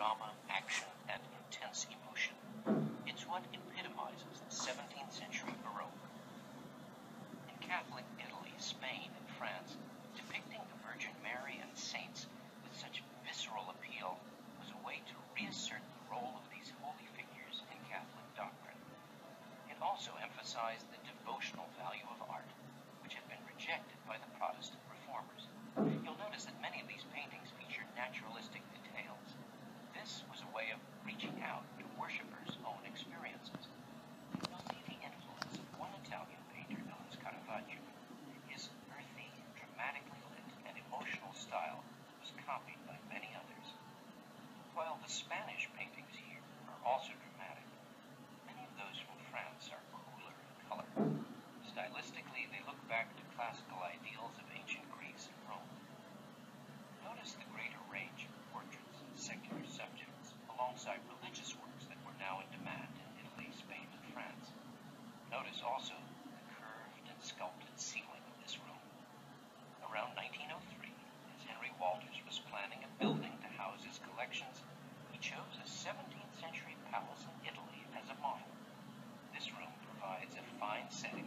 drama, action, and intense emotion. It's what epitomizes the 17th century Baroque. In Catholic Italy, Spain, and France, depicting the Virgin Mary and saints with such visceral appeal was a way to reassert the role of these holy figures in Catholic doctrine. It also emphasized the devotional value of art, which had been rejected by the Protestant reformers. You'll notice that many of these paintings featured naturalistic details. This was a way of reaching out to worshippers' own experiences. You'll see the influence of one Italian painter known as Caravaggio. His earthy, dramatically lit, and emotional style was copied by many others. While the Spanish paintings here are also dramatic, many of those from France are cooler in color. Stylistically, they look back to classical ideals of ancient Greece and Rome. Notice the greater range of portraits and secular subjects alongside religious works that were now in demand in Italy, Spain, and France. Notice also the curved and sculpted ceiling of this room. Around 1903, as Henry Walters was planning a building to house his collections, he chose a 17th century palace in Italy as a model. This room provides a fine setting